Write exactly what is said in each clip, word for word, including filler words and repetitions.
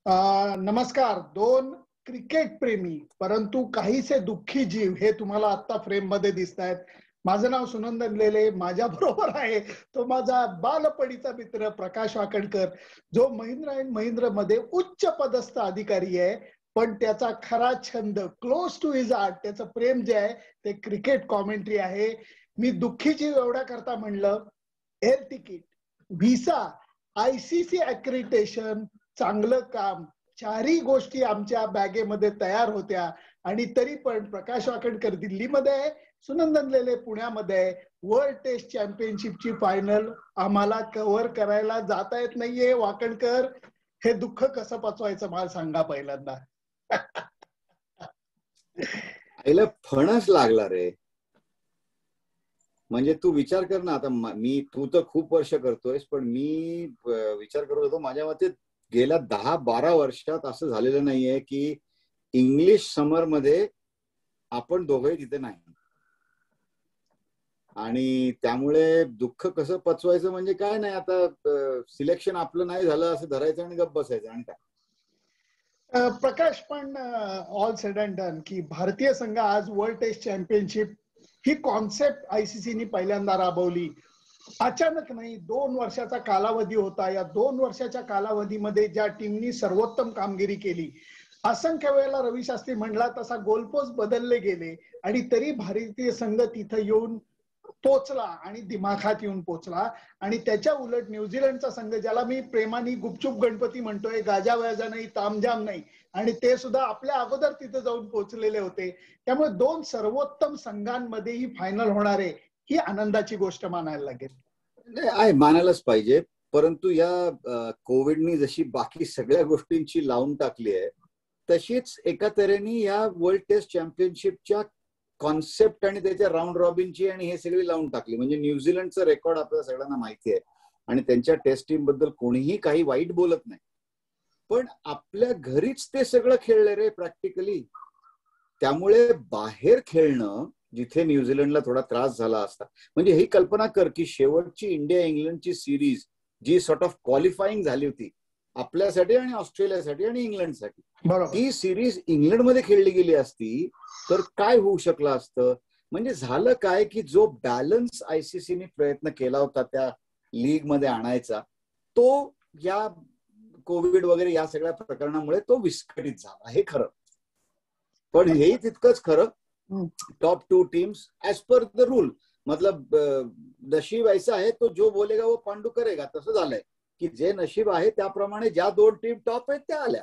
अ, नमस्कार. दोन क्रिकेट प्रेमी परंतु काहीसे दुःखी जीव हे तुम्हाला आता फ्रेम मध्ये दिसतायत. माझं नाव सुनंदन लेले. माझ्या बरोबर आहे तो माझा बालपणीचा मित्र प्रकाश वाकणकर, जो महिंद्रा अँड महिंद्रा मध्ये उच्च पदस्थ अधिकारी आहे. पण त्याचा खरा छंद क्लोज टू हिज हार्ट, त्याचं प्रेम जे आहे ते क्रिकेट कॉमेंट्री आहे. मी दुःखी जीव एवढ्या करता म्हणलं, air ticket, visa, ICC accreditation, चांगलं काम, चारही गोष्टी आमच्या बॅगेमध्ये तयार होत्या. आणि तरी पण प्रकाश वाकणकर दिल्लीमध्ये आहे, सुनंदन लेले पुण्यामध्ये आहे. वर्ल्ड टेस्ट चॅम्पियनशिपची फायनल आम्हाला कव्हर करायला जाता येत नाहीये. वाकणकर, हे दुःख कसं पचवायचं मला सांगा पहिल्यांदा. आईला फणस लागला रे. म्हणजे तू विचार कर ना, आता मी, तू तर खूप वर्ष करतोयस, पण मी विचार करत होतो, माझ्या मते गेल्या दहा बारा वर्षात असं झालेलं नाहीये की इंग्लिश समर मध्ये आपण दोघंही तिथे नाही. आणि त्यामुळे दुःख कसं पचवायचं म्हणजे काय नाही, आता सिलेक्शन आपलं नाही झालं असं धरायचं आणि गप्प बसायचं. आणि काय प्रकाश, पण ऑल सेड अँड डन की भारतीय संघ आज वर्ल्ड टेस्ट चॅम्पियनशिप ही कॉन्सेप्ट आयसीसीने पहिल्यांदा राबवली. अचानक नाही, दोन वर्षाचा कालावधी होता. या दोन वर्षाच्या कालावधीमध्ये ज्या टीमनी सर्वोत्तम कामगिरी केली, असंख्य वेळेला रवी शास्त्री म्हणला तसा गोलपोस्ट बदलले गेले, आणि तरी भारतीय संघ तिथं येऊन पोचला आणि दिमाखात येऊन पोचला. आणि त्याच्या उलट न्यूझीलंडचा संघ, ज्याला मी प्रेमाने गुपचूप गणपती म्हणतोय, गाजावाजा नाही, तामझाम नाही, आणि ते सुद्धा आपल्या अगोदर तिथे जाऊन पोहोचलेले होते. त्यामुळे दोन सर्वोत्तम संघांमध्ये ही फायनल होणार आहे, ही आनंदाची गोष्ट मानायला लागेल. आहे, मानायलाच पाहिजे. परंतु या कोविडनी जशी बाकी सगळ्या गोष्टींची लावून टाकली आहे, तशीच एका तऱ्हेने या वर्ल्ड टेस्ट चॅम्पियनशिपच्या कॉन्सेप्ट आणि त्याच्या राऊंड रॉबिनची आणि हे सगळी लावून टाकली. म्हणजे न्यूझीलंडचं रेकॉर्ड आपल्याला सगळ्यांना माहिती आहे आणि त्यांच्या टेस्ट टीम बद्दल कोणीही काही वाईट बोलत नाही, पण आपल्या घरीच ते सगळं खेळले रे प्रॅक्टिकली. त्यामुळे बाहेर खेळणं, जिथे न्यूझीलंडला थोडा त्रास झाला असता, म्हणजे ही कल्पना कर की शेवटची इंडिया इंग्लंडची सिरीज जी सॉर्ट ऑफ क्वालिफाईंग झाली होती आपल्यासाठी आणि ऑस्ट्रेलियासाठी आणि इंग्लंडसाठी, ती सिरीज इंग्लंडमध्ये खेळली गेली असती तर काय होऊ शकलं असतं. म्हणजे झालं काय की जो बॅलन्स आयसीसीने प्रयत्न केला होता त्या लीग मध्ये आणायचा, तो या कोविड वगैरे या सगळ्या प्रकरणामुळे तो विस्कळीत झाला, हे खरं. पण हेही तितकंच खरं, top two teams as per the rule, मतलब नशीब ऐसा है तो जो बोलेगा वो पांडू करेगा, तसं झालंय की जे नशीब आहे त्याप्रमाणे ज्या दोन टीम टॉप आहेत त्या आल्या.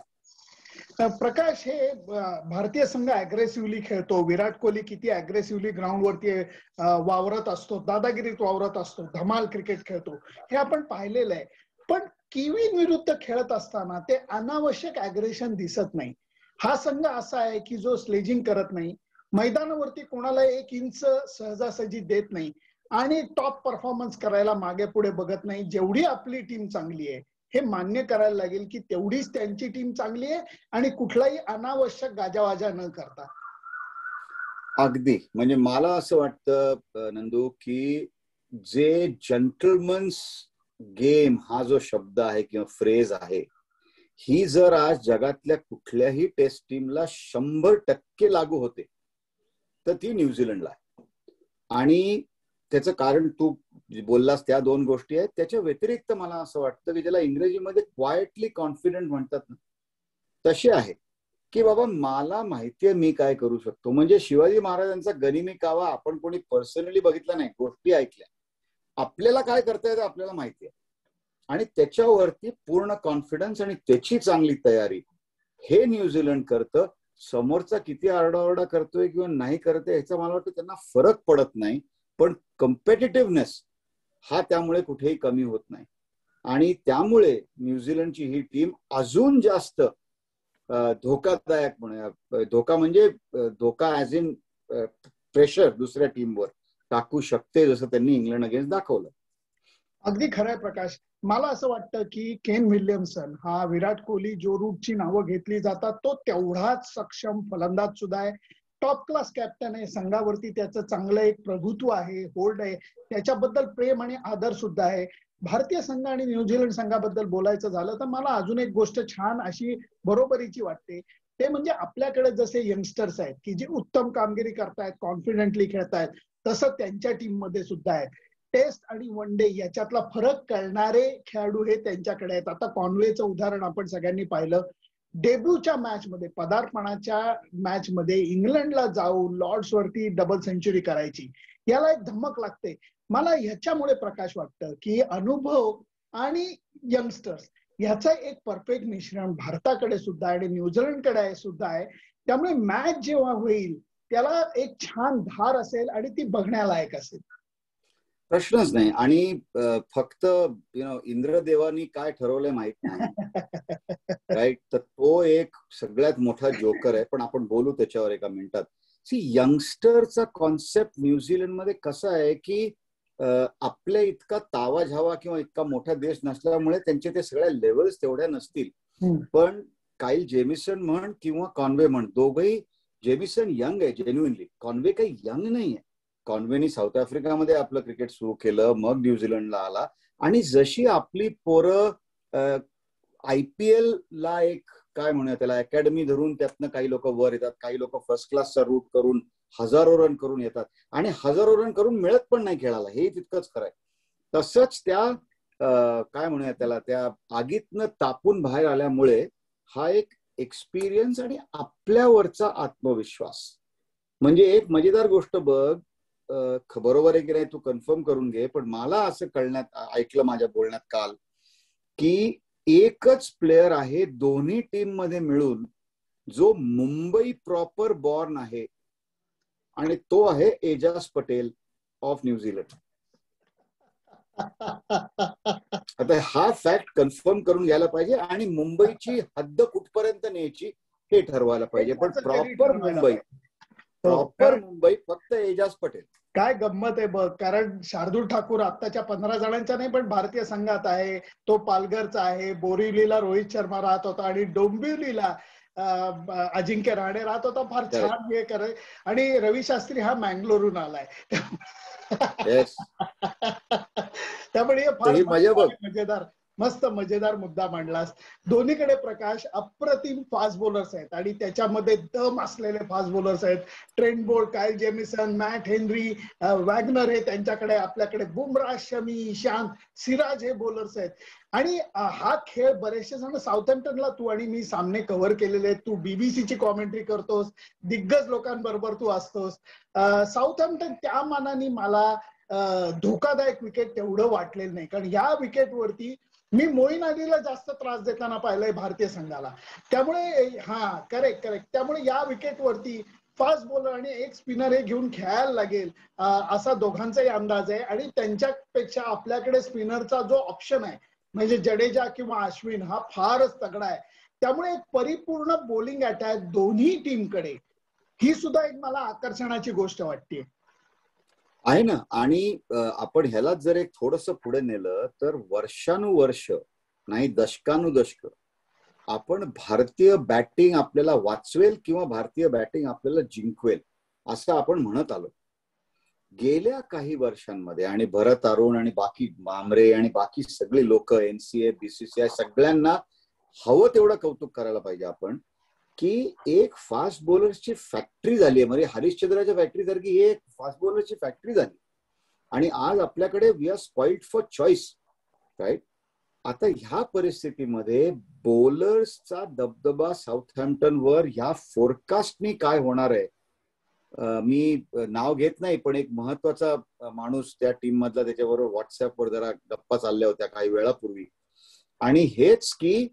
प्रकाश, हे भारतीय संघ अग्रेसिव्हली खेळतो. विराट कोहली किती अग्रेसिव्हली ग्राउंडवरती वावरत असतो, दादागिरीत वावरत असतो, धमाल क्रिकेट खेळतो, हे आपण पाहिलेलं आहे. पण किवी विरुद्ध खेळत असताना ते अनावश्यक अग्रेशन दिसत नाही. हा संघ असा आहे की जो स्लेजिंग करत नाही, मैदानावरती कोणाला एक इंच सहजासहजी देत नाही, आणि टॉप परफॉर्मन्स करायला मागे पुढे बघत नाही. जेवढी आपली टीम चांगली आहे हे मान्य करायला लागेल की तेवढीच त्यांची टीम चांगली आहे, आणि कुठलाही अनावश्यक गाजावाजा न करता. अगदी, म्हणजे मला असं वाटतं नंदू की जे जंटलमन्स गेम हा जो शब्द आहे किंवा फ्रेज आहे, ही जर आज जगातल्या कुठल्याही टेस्ट टीमला शंभर टक्के लागू होते तर ती न्यूझीलंडला आहे. आणि त्याचं कारण तू बोललास, त्या दोन गोष्टी आहेत. त्याच्या व्यतिरिक्त मला असं वाटतं की ज्याला इंग्रजीमध्ये क्वाइटली कॉन्फिडंट म्हणतात ना, तसे आहे की बाबा मला माहितीये मी काय करू शकतो. म्हणजे शिवाजी महाराजांचा गनिमी कावा आपण कोणी पर्सनली बघितला नाही, गोष्टी ऐकल्या. आपल्याला काय करता येतं आपल्याला माहिती आहे, आणि त्याच्यावरती पूर्ण कॉन्फिडन्स आणि त्याची चांगली तयारी हे न्यूझीलंड करतं. समोरचा किती आरडाओरडा करतोय किंवा नाही करतोय ह्याचा मला वाटतं त्यांना फरक पडत नाही, पण कम्पिटिटिव्हनेस हा त्यामुळे कुठेही कमी होत नाही. आणि त्यामुळे न्यूझीलंडची ही टीम अजून जास्त धोकादायक, म्हणूया धोका म्हणजे धोका ऍज इन प्रेशर दुसऱ्या टीमवर टाकू शकते, जसं त्यांनी इंग्लंड अगेन्स्ट दाखवलं. अगदी खरंय प्रकाश. मला असं वाटतं की केन विल्यमसन हा विराट कोहली जो रूटची नावं घेतली जातात तो तेवढाच सक्षम फलंदाज सुद्धा आहे. टॉप क्लास कॅप्टन आहे. संघावरती त्याचं चांगलं एक प्रभुत्व आहे, होल्ड आहे, त्याच्याबद्दल प्रेम आणि आदर सुद्धा आहे. भारतीय संघ आणि न्यूझीलंड संघाबद्दल बोलायचं झालं तर मला अजून एक गोष्ट छान अशी बरोबरीची वाटते, ते म्हणजे आपल्याकडे जसे यंगस्टर्स आहेत की जे उत्तम कामगिरी करतायत, कॉन्फिडेंटली खेळतायत, तसं त्यांच्या टीम मध्ये सुद्धा आहे. टेस्ट आणि वन डे याच्यातला फरक कळणारे खेळाडू हे त्यांच्याकडे आहेत. आता कॉन्वेचं उदाहरण आपण सगळ्यांनी पाहिलं. डेब्यूच्या मॅच मध्ये, पदार्पणाच्या मॅच मध्ये इंग्लंडला जाऊन लॉर्ड्स वरती डबल सेंचुरी करायची, याला एक धमक लागते. मला ह्याच्यामुळे प्रकाश वाटतं की अनुभव आणि यंगस्टर्स ह्याचं एक परफेक्ट मिश्रण भारताकडे सुद्धा आणि न्यूझीलंडकडे सुद्धा आहे. त्यामुळे मॅच जेव्हा होईल त्याला एक छान धार असेल आणि ती बघण्यालायक असेल. प्रश्नच नाही. आणि फक्त यु नो इंद्रदेवानी काय ठरवलंय माहित नाही, राईट? तर तो एक सगळ्यात मोठा जोकर आहे, पण आपण बोलू त्याच्यावर एका मिनिटात. सी, यंगस्टरचा कॉन्सेप्ट न्यूझीलंडमध्ये कसा आहे की आपल्या इतका तावा झावा किंवा इतका मोठा देश नसल्यामुळे त्यांचे ते सगळ्या लेवल्स तेवढ्या नसतील. पण काईल जेमिसन म्हण किंवा कॉन्वे म्हण, दोघही, जेमिसन यंग आहे जेन्युइनली, कॉन्वे काही यंग नाहीये. कॉन्वेनी साऊथ आफ्रिकामध्ये आपलं क्रिकेट सुरू केलं, मग न्यूझीलंडला आला. आणि जशी आपली पोरं आयपीएल ला एक काय म्हणूया त्याला अकॅडमी धरून त्यातनं काही लोक वर येतात, काही लोक फर्स्ट क्लासचा रूट करून हजारो रन करून येतात, आणि हजारो रन करून मिळत पण नाही खेळायला, हे तितकंच खरंय. तसंच त्या काय म्हणूया त्याला त्या आगीतनं तापून बाहेर आल्यामुळे हा एक एक्सपिरियन्स आणि आपल्यावरचा आत्मविश्वास. म्हणजे एक मजेदार गोष्ट बघ, बरोबर आहे की नाही तू कन्फर्म करून घे, पण मला असं कळण्यात ऐकलं माझ्या बोलण्यात काल की एकच प्लेयर आहे दोन्ही टीम मध्ये मिळून जो मुंबई प्रॉपर बॉर्न आहे, आणि तो आहे एजाज पटेल ऑफ न्यूझीलंड. आता हा फॅक्ट कन्फर्म करून घ्यायला पाहिजे, आणि मुंबईची हद्द कुठपर्यंत न्यायची हे ठरवायला पाहिजे. पण प्रॉपर मुंबई, प्रॉपर मुंबई फक्त एजाज पटेल. काय गंमत आहे बघ, कारण शार्दूल ठाकूर आत्ताच्या पंधरा जणांच्या नाही पण भारतीय संघात आहे, तो पालघरचा आहे. बोरिवलीला रोहित शर्मा राहत होता आणि डोंबिवलीला अजिंक्य राणे राहत होता. फार छान हे करे. आणि रवी शास्त्री हा मँगलोरून आलाय. त्यामुळे फार मजेदार, मस्त मजेदार मुद्दा मांडलास. दोन्हीकडे प्रकाश अप्रतिम फास्ट बॉलर्स आहेत, आणि त्याच्यामध्ये दम असलेले फास्ट बॉलर्स आहेत. Trent Boult, Kyle Jamieson, Matt Henry, Wagner हे त्यांच्याकडे, आपल्याकडे बुमराह, शमी, शांत, सिराज हे बॉलर्स आहेत. आणि हा खेळ बरेचसे जण साऊथहॅम्प्टनला, तू आणि मी सामने कव्हर केलेले, तू बीबीसीची कॉमेंट्री करतोस, दिग्गज लोकांबरोबर तू असतोस. साऊथहॅम्प्टन त्या मानाने मला धोकादायक विकेट तेवढं वाटलेलं नाही, कारण या विकेटवरती मी मोईन अलीला जास्त त्रास देताना पाहिलंय भारतीय संघाला. त्यामुळे हा करेक्ट करेक्ट त्यामुळे या विकेटवरती फास्ट बॉलर आणि एक स्पिनर हे घेऊन खेळायला लागेल असा दोघांचाही अंदाज आहे. आणि त्यांच्यापेक्षा आपल्याकडे स्पिनरचा जो ऑप्शन आहे म्हणजे जडेजा किंवा अश्विन हा फारच तगडा आहे. त्यामुळे एक परिपूर्ण बॉलिंग अटॅक दोन्ही टीमकडे, ही सुद्धा एक मला आकर्षणाची गोष्ट वाटते आहे ना. आणि आपण ह्यालाच जर एक थोडस पुढे नेलं तर वर्षानुवर्ष नाही दशकानुदशक आपण भारतीय बॅटिंग आपल्याला वाचवेल किंवा भारतीय बॅटिंग आपल्याला जिंकवेल असं आपण म्हणत आलो. गेल्या काही वर्षांमध्ये आणि भरत अरुण आणि बाकी मामरे आणि बाकी सगळे लोक, एनसीए, बीसीसीआय, सगळ्यांना हवं तेवढं कौतुक करायला पाहिजे आपण की एक फास्ट बॉलर्सची फॅक्टरी झाली आहे. म्हणजे हरिश्चंद्राच्या फॅक्टरी सारखी ही एक फास्ट बॉलरची फॅक्टरी झाली. आणि आज आपल्याकडे we are spoiled for choice, right? आता ह्या परिस्थितीमध्ये बॉलर्सचा दबदबा साऊथहॅम्प्टनवर ह्या फोरकास्टनी काय होणार आहे, मी नाव घेत नाही पण एक महत्वाचा माणूस त्या टीम मधला त्याच्याबरोबर व्हॉट्सअपवर जरा गप्पा चालल्या होत्या काही वेळापूर्वी. आणि हेच की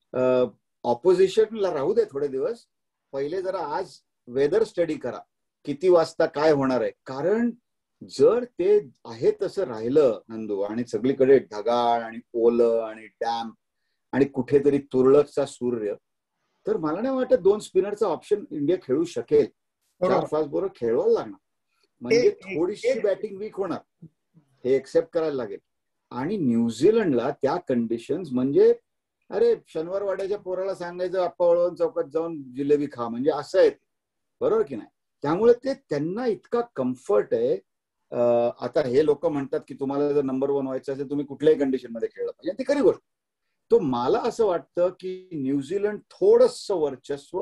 ऑपोजिशनला राहू दे थोडे दिवस, पहिले जरा आज वेदर स्टडी करा किती वाजता काय होणार आहे. कारण जर ते आहे तसं राहिलं नंदू, आणि सगळीकडे ढगाळ आणि ओलं आणि डॅम आणि कुठेतरी तुरळकचा सूर्य, तर मला नाही वाटत दोन स्पिनरचा ऑप्शन इंडिया खेळू शकेल. चार फास्ट बॉलर खेळवायला लागणार, म्हणजे थोडीशी बॅटिंग वीक होणार, हे एक्सेप्ट करायला लागेल. आणि न्यूझीलंडला त्या कंडिशन्स म्हणजे अरे शनिवारवाड्याच्या पोराला सांगायचं आप्पा वळवून चौकात जाऊन जिलेबी खा, म्हणजे असं आहे, बरोबर की नाही? त्यामुळे ते त्यांना इतका कम्फर्ट आहे आता हे लोक म्हणतात की तुम्हाला जर नंबर वन व्हायचं असेल तुम्ही कुठल्याही कंडिशन मध्ये खेळलं पाहिजे, ती खरी गोष्ट. तो मला असं वाटतं की न्यूझीलंड थोडस वर्चस्व,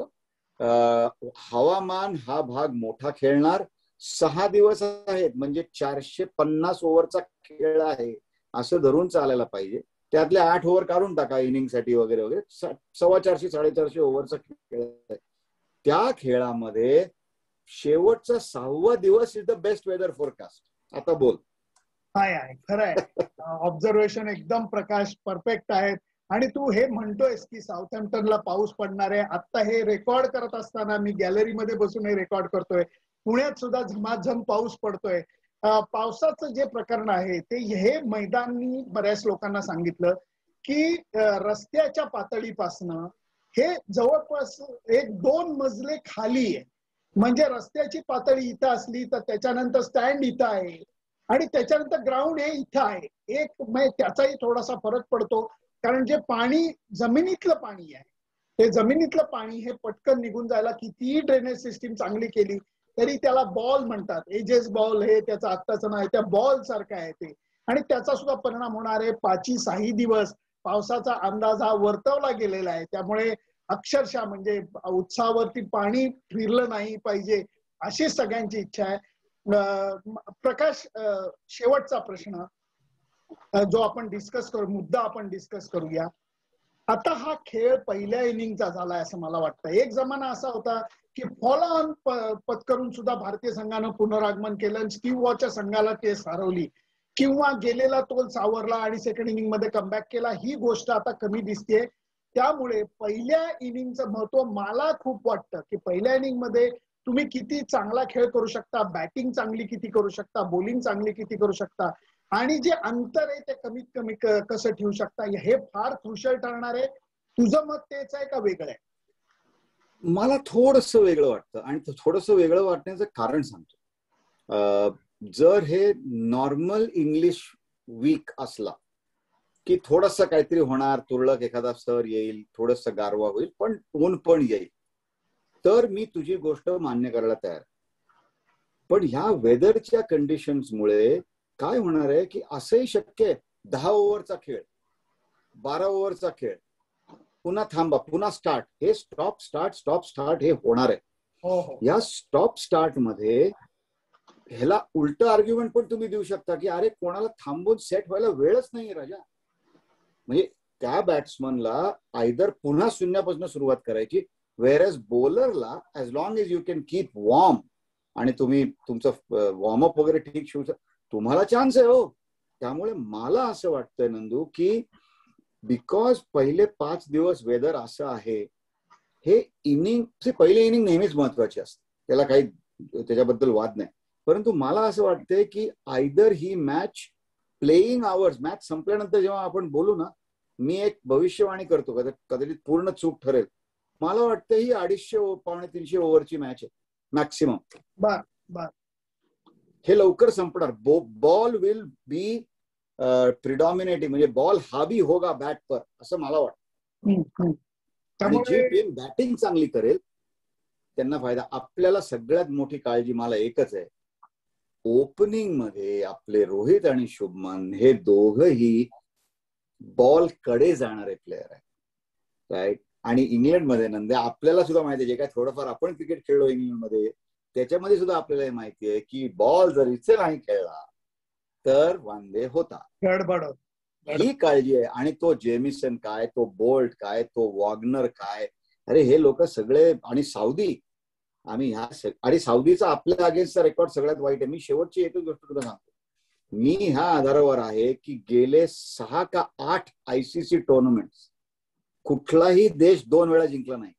हवामान हा भाग मोठा खेळणार, सहा दिवस आहेत म्हणजे चारशे पन्नास ओव्हरचा खेळ आहे असं धरून चालायला पाहिजे. त्यातल्या आठ ओव्हर काढून टाका इनिंग साठी वगैरे वगैरे, सव्वा चारशे साडेचारशे ओव्हरचा खेळ आहे. त्या खेळामध्ये शेवटचा सहावा दिवस is the best weather forecast. आता बोल. आहे आहे खरं आहे. ऑब्झर्वेशन एकदम प्रकाश परफेक्ट आहेत. आणि तू हे म्हणतोयस की साऊथहॅम्प्टनला पाऊस पडणार आहे. आता हे रेकॉर्ड करत असताना मी गॅलरीमध्ये बसून हे रेकॉर्ड करतोय, पुण्यात सुद्धा झमाझम पाऊस पडतोय. पावसाचं जे प्रकरण आहे ते हे मैदानी बऱ्याच लोकांना सांगितलं की रस्त्याच्या पातळीपासनं हे जवळपास एक दोन मजले खाली आहे. म्हणजे रस्त्याची पातळी इथं असली तर त्याच्यानंतर स्टँड इथं आहे आणि त्याच्यानंतर ग्राउंड हे इथं आहे. एक त्याचाही थोडासा फरक पडतो, कारण जे पाणी जमिनीतलं पाणी आहे ते जमिनीतलं पाणी हे पटकन निघून जायला कितीही ड्रेनेज सिस्टीम चांगली केली तरी त्याला बॉल म्हणतात. एजेस बॉल हे त्याचं आत्ताचं नाव आहे, त्या बॉल सारखं आहे ते. आणि त्याचा सुद्धा परिणाम होणार आहे. पाची सहा दिवस पावसाचा अंदाज हा वर्तवला गेलेला आहे. त्यामुळे अक्षरशः म्हणजे उत्साहावरती पाणी फिरलं नाही पाहिजे अशी सगळ्यांची इच्छा आहे. प्रकाश, शेवटचा प्रश्न जो आपण डिस्कस करू, मुद्दा आपण डिस्कस करूया. आता हा खेळ पहिल्या इनिंगचा झालाय असं मला वाटतं. एक जमाना असा होता की फॉलो ऑन पत्करून सुद्धा भारतीय संघानं पुनरागमन केलं, स्टीव्ह वॉच्या संघाला टेस्ट हरवली किंवा गेलेला तोल सावरला आणि सेकंड इनिंग मध्ये कमबॅक केला. ही गोष्ट आता कमी दिसते. त्यामुळे पहिल्या इनिंगचं महत्व मला खूप वाटतं की पहिल्या इनिंग मध्ये तुम्ही किती चांगला खेळ करू शकता, बॅटिंग चांगली किती करू शकता, बॉलिंग चांगली किती करू शकता आणि जे अंतर आहे ते कमीत कमी कसं ठेवू शकता, हे फार क्रुशियल ठरणार आहे. तुझं मत तेच आहे का वेगळं आहे? मला थोडंसं वेगळं वाटतं आणि थोडंसं वेगळं वाटण्याचं कारण सांगतो. जर हे नॉर्मल इंग्लिश वीक असला की थोडंसं काहीतरी होणार, तुरळक एखादा सर येईल, थोडंसं गारवा होईल, पण ऊन पण येईल, तर मी तुझी गोष्ट मान्य करायला तयार. पण ह्या वेदरच्या कंडिशन्समुळे काय होणार आहे की असंही शक्य आहे दहा ओव्हरचा खेळ, बारा ओव्हरचा खेळ, पुन्हा थांबा, पुन्हा स्टार्ट, हे स्टॉप स्टार्ट स्टॉप स्टार्ट हे होणार आहे. या स्टॉप स्टार्ट मध्ये ह्याला उलट आर्ग्युमेंट पण तुम्ही देऊ शकता की अरे कोणाला थांबून सेट व्हायला वेळच नाही राजा. म्हणजे त्या बॅट्समनला आयदर पुन्हा शून्यापासून सुरुवात करायची, वेअर एज बॉलरला as long as you can keep warm आणि तुम्ही तुमचं वॉर्मअप वगैरे ठीक शिवू शकता, तुम्हाला चान्स आहे हो. त्यामुळे मला असं वाटतंय नंदू की बिकॉज पहिले पाच दिवस वेदर असं आहे, हे इनिंग, पहिले इनिंग नेहमीच महत्वाची असते, त्याला काही त्याच्याबद्दल वाद नाही. परंतु मला असं वाटतंय की आयदर ही मॅच प्लेइंग आवर्स, मॅच संपल्यानंतर जेव्हा आपण बोलू ना, मी एक भविष्यवाणी करतो, कदाचित पूर्ण चूक ठरेल, मला वाटतं ही अडीचशे पावणे तीनशे ओव्हरची मॅच आहे मॅक्सिमम. बर बर हे लवकर संपणार. बॉल विल बी प्रिडॉमिनेटिंग, म्हणजे बॉल हावी होगा बॅट पर, असं मला वाटतं. आणि जी टीम बॅटिंग चांगली करेल त्यांना फायदा. आपल्याला सगळ्यात मोठी काळजी मला एकच आहे, ओपनिंग मध्ये आपले रोहित आणि शुभमन हे दोघही बॉल कडे जाणारे प्लेयर आहेत, राईट. आणि इंग्लंडमध्ये नंदे आपल्याला सुद्धा माहिती आहे, जे काय थोडंफार आपण क्रिकेट खेळलो इंग्लंडमध्ये त्याच्यामध्ये सुद्धा आपल्याला माहिती आहे की बॉल जर इथे नाही खेळला तर वांदे होता, गडबड. ही काळजी आहे. आणि तो जेमिसन काय, तो बोल्ट काय, तो वॉर्नर काय, अरे हे लोक सगळे, आणि साऊदी, आम्ही ह्या, आणि साऊदीचा आपल्या अगेन्स्टचा रेकॉर्ड सगळ्यात वाईट आहे. मी शेवटची एकच गोष्ट तुला सांगतो, मी ह्या आधारावर आहे की गेले सहा का आठ आयसीसी टुर्नामेंट कुठलाही देश दोन वेळा जिंकला नाही,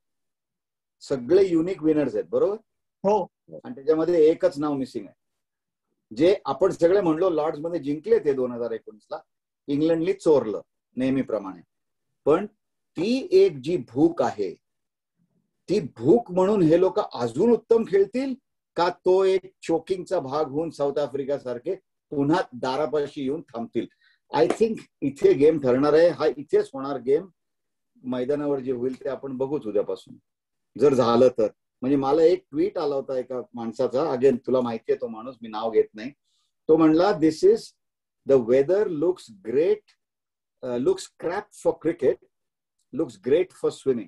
सगळे युनिक विनर्स आहेत, बरोबर हो. आणि त्याच्यामध्ये एकच नाव मिसिंग आहे, जे आपण सगळे म्हणलो लॉर्ड्स मध्ये जिंकले ते दोन हजार एकोणीस ला, इंग्लंडनी चोरलं नेहमीप्रमाणे. पण ती एक जी भूक आहे, ती भूक म्हणून हे लोक अजून उत्तम खेळतील का तो एक चोकिंगचा भाग होऊन साऊथ आफ्रिका सारखे पुन्हा दारापाशी येऊन थांबतील? आय थिंक इथे गेम ठरणार आहे. हा इथेच होणार गेम. मैदानावर जे होईल ते आपण बघूच उद्यापासून, जर झालं तर. म्हणजे मला एक ट्विट आला होता एका माणसाचा, अगेन तुला माहिती आहे तो माणूस, मी नाव घेत नाही, तो म्हणला this is the weather looks great looks crap for cricket, looks great for swimming.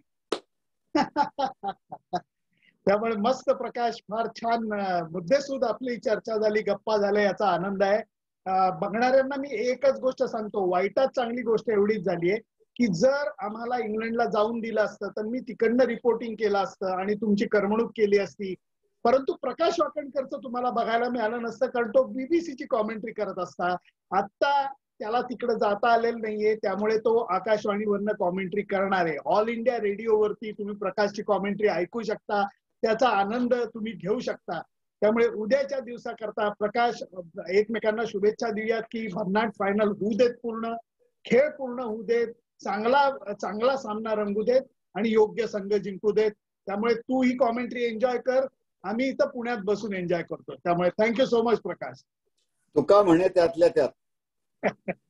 त्यामुळे मस्त प्रकाश, फार छान मुद्देसूद आपली चर्चा झाली, गप्पा झाल्या, याचा आनंद आहे. बघणाऱ्यांना मी एकच गोष्ट सांगतो, वाईटात चांगली गोष्ट एवढीच झाली आहे की जर आम्हाला इंग्लंडला जाऊन दिलं असतं तर मी तिकडनं रिपोर्टिंग केलं असतं आणि तुमची करमणूक केली असती, परंतु प्रकाश वाकणकरचं तुम्हाला बघायला मिळालं नसतं, कारण तो बीबीसीची कॉमेंट्री करत असता. आता त्याला तिकडे जाता आलेलं नाहीये, त्यामुळे तो आकाशवाणीवरनं कॉमेंट्री करणार आहे. ऑल इंडिया रेडिओवरती तुम्ही प्रकाशची कॉमेंट्री ऐकू शकता, त्याचा आनंद तुम्ही घेऊ शकता. त्यामुळे उद्याच्या दिवसाकरता प्रकाश एकमेकांना शुभेच्छा देऊयात की भन्नाट फायनल होऊ देत, पूर्ण खेळ पूर्ण होऊ देत, चांगला चांगला सामना रंगू देत आणि योग्य संघ जिंकू देत. त्यामुळे तू ही कॉमेंट्री एन्जॉय कर, आम्ही इथं पुण्यात बसून एन्जॉय करतो. त्यामुळे thank you so much Prakash. Tuka म्हणे त्यातल्या त्यात.